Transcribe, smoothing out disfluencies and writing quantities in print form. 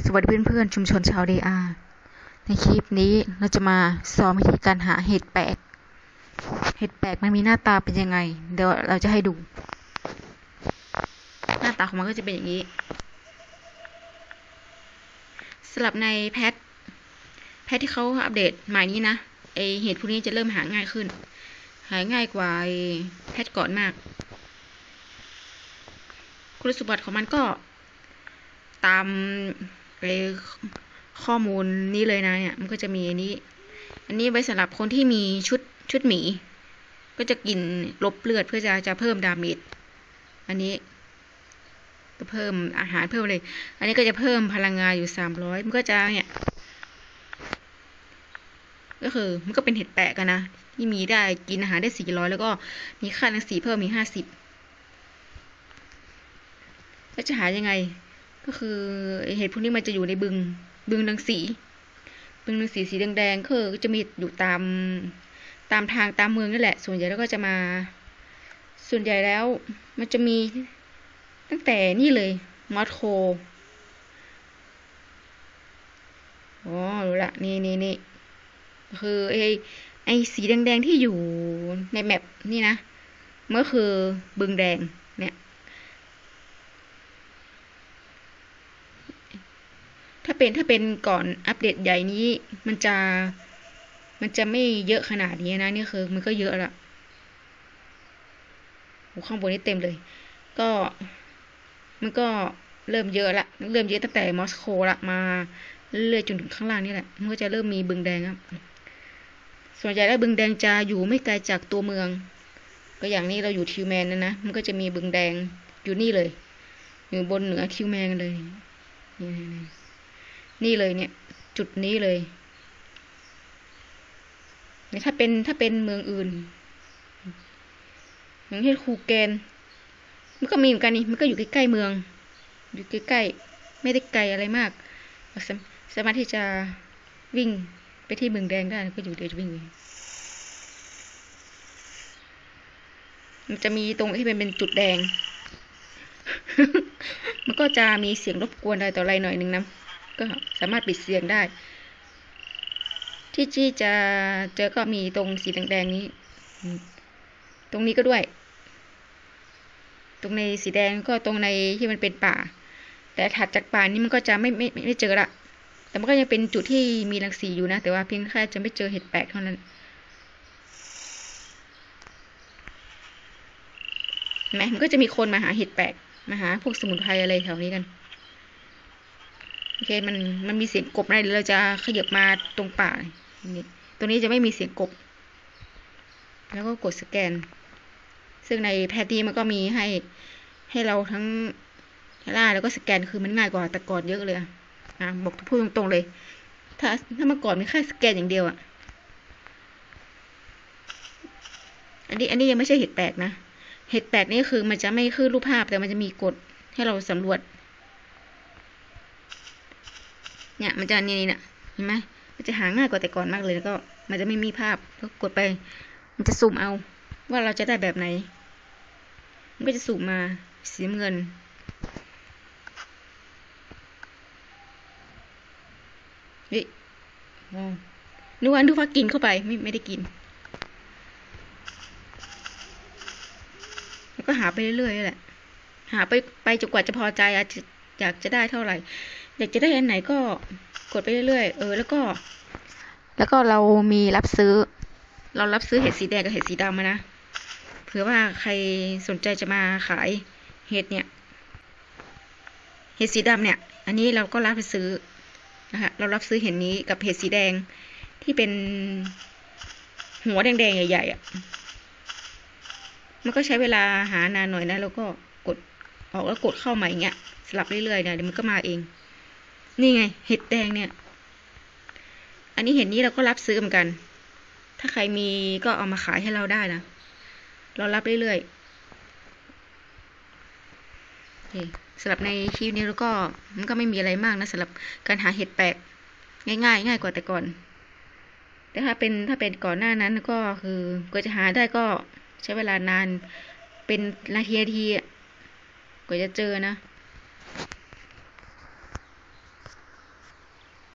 สวัสดีเพื่อนๆชุมชนชาวดีอาร์ในคลิปนี้เราจะมาสอนวิธีการหาเห็ดแปลกมันมีหน้าตาเป็นยังไงเดี๋ยวเราจะให้ดูหน้าตาของมันก็จะเป็นอย่างนี้สำหรับในแพทที่เขาอัปเดตใหม่นี้นะเห็ดพวกนี้จะเริ่มหาง่ายขึ้นหาง่ายกว่าแพทก่อนมากคุณสมบัติของมันก็ตามข้อมูลนี้เลยนะเนี่ยมันก็จะมีอันนี้ไว้สำหรับคนที่มีชุดหมีก็จะกินลบเลือดเพื่อจะเพิ่มดาเมจอันนี้ก็เพิ่มอาหารเพิ่มเลยอันนี้ก็จะเพิ่มพลังงานอยู่300มันก็จะเนี่ยก็คือมันก็เป็นเห็ดแปลกกันนะที่มีได้กินอาหารได้400แล้วก็มีค่ารังสีเพิ่มมี50แล้วจะหายังไงก็คือเห็ดพวกนี้มันจะอยู่ในบึงรังสีสีแดงๆคือจะมีอยู่ตามทางตามเมืองนั่นแหละส่วนใหญ่แล้วก็จะมาส่วนใหญ่แล้วมันจะมีตั้งแต่นี่เลยมอสโคอ๋อรู้ละนี่คือไอสีแดงๆที่อยู่ในแมปนี่นะมันก็คือบึงแดงเนี่ยถ้าเป็นก่อนอัปเดตใหญ่นี้มันจะไม่เยอะขนาดนี้นะนี่คือมันก็เยอะละข้างบนนี้เต็มเลยก็มันก็เริ่มเยอะละเริ่มเยอะตั้งแต่มอสโกละมาเรื่อยจนถึงข้างล่างนี่แหละมันก็จะเริ่มมีบึงแดงครับส่วนใหญ่แล้วบึงแดงจะอยู่ไม่ไกลจากตัวเมืองก็อย่างนี้เราอยู่ทิวแมนนะมันก็จะมีบึงแดงอยู่นี่เลยอยู่บนเหนือทิวแมนเลยนี่เลยเนี่ยจุดนี้เลยถ้าเป็นเมืองอื่นอย่างเช่นคูเกนมันก็มีเหมือนกันนี่มันก็อยู่ใกล้ๆเมืองอยู่ใกล้ๆไม่ได้ไกลอะไรมากสามารถที่จะวิ่งไปที่เมืองแดงได้ก็อยู่เดี๋ยวจะวิ่งมันจะมีตรงที่เป็นจุดแดง มันก็จะมีเสียงรบกวนอะไรต่ออะไรหน่อยนึงนะก็สามารถปิดเสียงได้ที่จะเจอก็มีตรงสีแดงๆนี้ตรงนี้ก็ด้วยตรงในสีแดงก็ตรงในที่มันเป็นป่าแต่ถัดจากป่านี้มันก็จะไม่เจอละแต่มันก็ยังเป็นจุดที่มีรังสีอยู่นะแต่ว่าเพียงแค่จะไม่เจอเห็ดแปลกเท่านั้นไหมมันก็จะมีคนมาหาเห็ดแปลกมาหาพวกสมุนไพรอะไรแถวนี้กันโอเคมันมีเสียงกบอะไรหรือเราจะขยับมาตรงป่าตรงนี้จะไม่มีเสียงกบแล้วก็กดสแกนซึ่งในแพทย์มันก็มีให้เราทั้งล่าแล้วก็สแกนคือมันง่ายกว่าแต่ก่อนเยอะเลยบอกพูดตรงๆเลยถ้าเมื่อก่อนมีแค่สแกนอย่างเดียวอันนี้ยังไม่ใช่เห็ดแปลกนะเห็ดแปลกนี่คือมันจะไม่ขึ้นรูปภาพแต่มันจะมีกฎให้เราสำรวจเนี่ยมันจะนี่นะเห็นไหมมันจะหาง่ายกว่าแต่ก่อนมากเลยแล้วก็มันจะไม่มีภาพก็กดไปมันจะสุ่มเอาว่าเราจะได้แบบไหนมันก็จะสุ่มมาสีเงินนี่นึกว่ากินเข้าไปไม่ได้กินแล้วก็หาไปเรื่อยๆแหละหาไปจนกว่าจะพอใจอยากจะได้เท่าไหร่อยากจะได้อันไหนก็กดไปเรื่อยๆแล้วก็เรามีรับซื้อเห็ดสีแดงกับเห็ดสีดำนะเผื่อว่าใครสนใจจะมาขายเห็ดเนี่ยเห็ดสีดำเนี่ยอันนี้เราก็รับไปซื้อนะคะเรารับซื้อเห็ดนี้กับเห็ดสีแดงที่เป็นหัวแดงๆใหญ่ๆมันก็ใช้เวลาหานานหน่อยนะแล้วก็กดออกแล้วกดเข้ามาอย่างเงี้ยสลับเรื่อยๆเนี่ยเดี๋ยวมันก็มาเองนี่ไงเห็ดแดงเนี่ยอันนี้เห็ดนี้เราก็รับซื้อเหมือนกันถ้าใครมีก็เอามาขายให้เราได้นะเรารับเรื่อยๆสำหรับในคลิปนี้แล้วก็มันก็ไม่มีอะไรมากนะสำหรับการหาเห็ดแปลกง่ายกว่าแต่ก่อนแต่ถ้าเป็นก่อนหน้านั้นก็คือกว่าจะหาได้ก็ใช้เวลานานเป็นนาทีกว่าจะเจอนะ